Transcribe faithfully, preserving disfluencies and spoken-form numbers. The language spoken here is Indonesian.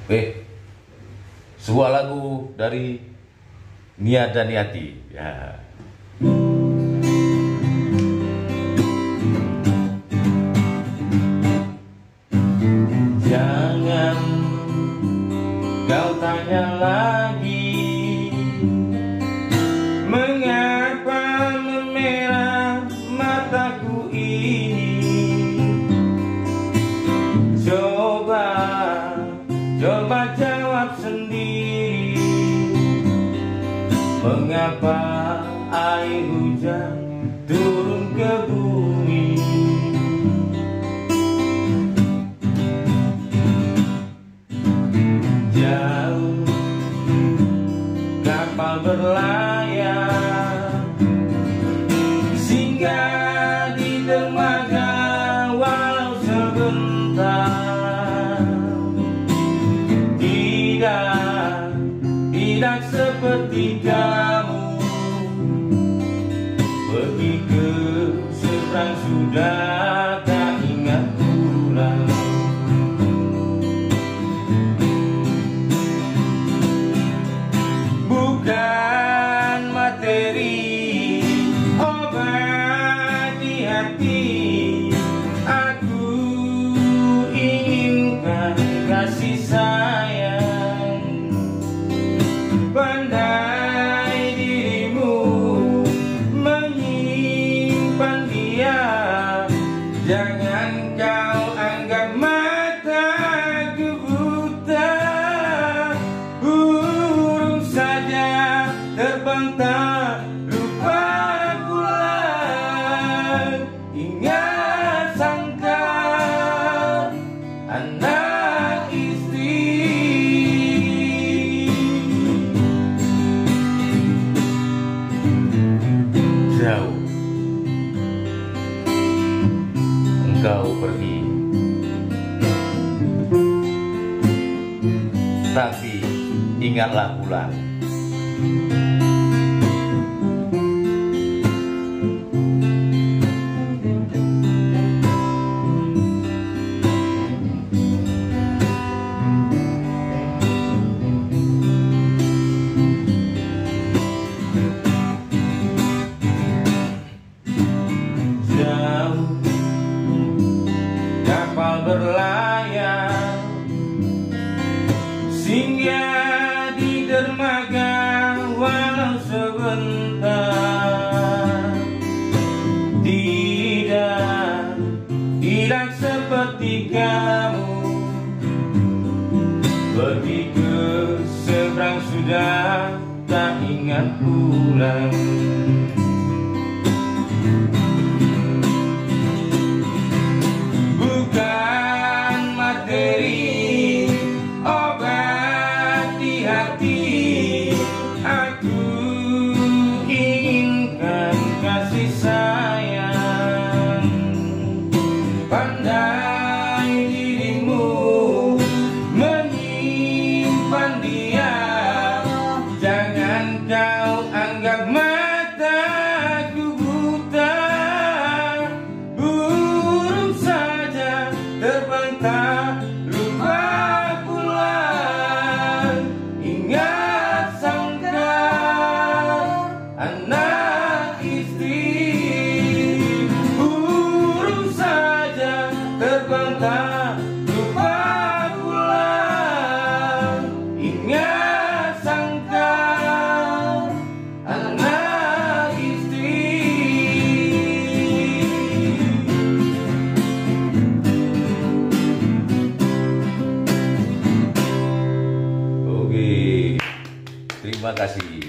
Eh, sebuah lagu dari Nia Daniati. Ya. Jangan kau tanya lagi mengapa memerah mataku ini. Coba, coba jawab sendiri, mengapa air hujan turun ke bumi. Jauh kapal berlayar singgah di dermaga walau sebentar. Tidak, tidak seperti kamu pergi ke seberang sudah tak ingat pulang. Bukan materi obat di hati, aku inginkan kasih sayang. Pandai dirimu menyimpan dia, jangan kau anggap mataku buta. Burung saja terbang tak lupa pulang. Ingat sangka anak istri. Jauh engkau pergi, tapi ingatlah pulang. Jauh kapal berlayar singgah di dermaga walau sebentar. Tidak, tidak seperti kamu pergi ke seberang sudah tak ingat pulang. Bukan materi obat di hati, aku inginkan kasih sayang. Pandai dirimu menyimpan dia, jangan kau anggap mataku buta. Burung saja terbang tak lupa pulang. Ingat sangka anak istri. Burung saja terbang tak lupa pulang. Ingat sangka anak istri. Oke, terima kasih.